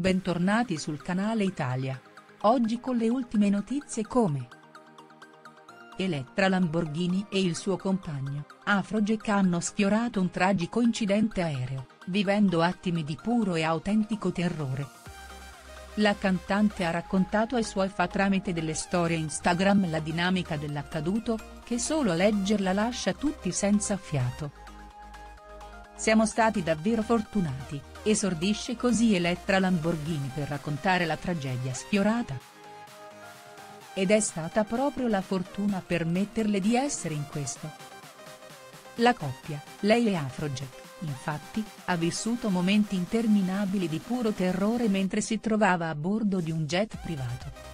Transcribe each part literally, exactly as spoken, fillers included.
bentornati sul canale Italia. Oggi con le ultime notizie come Elettra Lamborghini e il suo compagno, Afrojack hanno sfiorato un tragico incidente aereo, vivendo attimi di puro e autentico terrore. La cantante ha raccontato ai suoi fan tramite delle storie Instagram la dinamica dell'accaduto, che solo a leggerla lascia tutti senza fiato. Siamo stati davvero fortunati, esordisce così Elettra Lamborghini per raccontare la tragedia sfiorata. Ed è stata proprio la fortuna a permetterle di essere in questo. La coppia, lei e Afrojack, infatti, ha vissuto momenti interminabili di puro terrore mentre si trovava a bordo di un jet privato.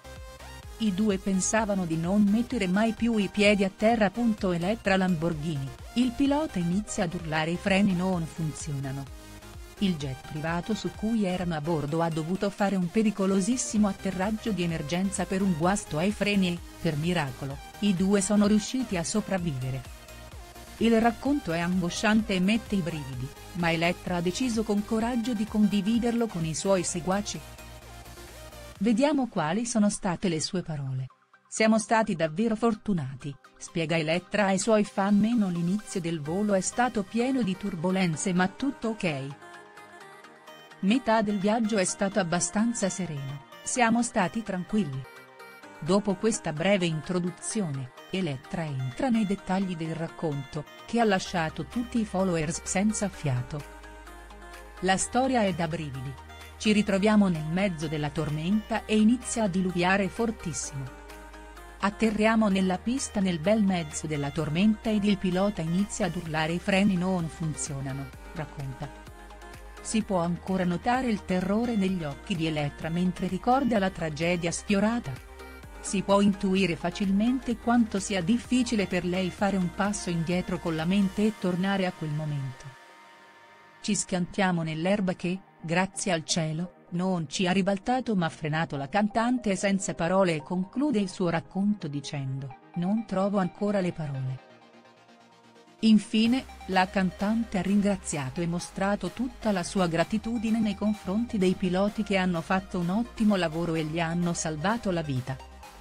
I due pensavano di non mettere mai più i piedi a terra. Elettra Lamborghini, il pilota inizia ad urlare, i freni non funzionano. Il jet privato su cui erano a bordo ha dovuto fare un pericolosissimo atterraggio di emergenza per un guasto ai freni e, per miracolo, i due sono riusciti a sopravvivere. Il racconto è angosciante e mette i brividi, ma Elettra ha deciso con coraggio di condividerlo con i suoi seguaci. Vediamo quali sono state le sue parole. Siamo stati davvero fortunati, spiega Elettra ai suoi fan. Meno l'inizio del volo è stato pieno di turbolenze ma tutto ok. Metà del viaggio è stato abbastanza sereno, siamo stati tranquilli. Dopo questa breve introduzione, Elettra entra nei dettagli del racconto, che ha lasciato tutti i followers senza fiato. La storia è da brividi. Ci ritroviamo nel mezzo della tormenta e inizia a diluviare fortissimo. Atterriamo nella pista nel bel mezzo della tormenta ed il pilota inizia ad urlare, i freni non funzionano, racconta. Si può ancora notare il terrore negli occhi di Elettra mentre ricorda la tragedia sfiorata. Si può intuire facilmente quanto sia difficile per lei fare un passo indietro con la mente e tornare a quel momento. Ci schiantiamo nell'erba che, grazie al cielo, non ci ha ribaltato ma frenato. La cantante è senza parole e conclude il suo racconto dicendo: non trovo ancora le parole. Infine, la cantante ha ringraziato e mostrato tutta la sua gratitudine nei confronti dei piloti che hanno fatto un ottimo lavoro e gli hanno salvato la vita.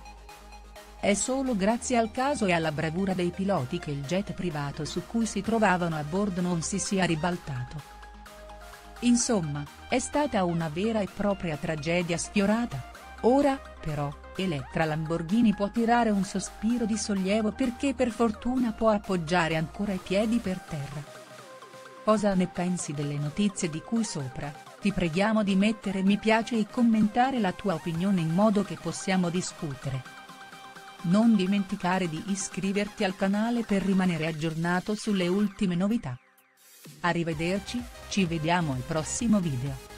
È solo grazie al caso e alla bravura dei piloti che il jet privato su cui si trovavano a bordo non si sia ribaltato. Insomma, è stata una vera e propria tragedia sfiorata. Ora, però, Elettra Lamborghini può tirare un sospiro di sollievo perché per fortuna può appoggiare ancora i piedi per terra. Cosa ne pensi delle notizie di cui sopra? Ti preghiamo di mettere mi piace e commentare la tua opinione in modo che possiamo discutere. Non dimenticare di iscriverti al canale per rimanere aggiornato sulle ultime novità. Arrivederci, ci vediamo al prossimo video.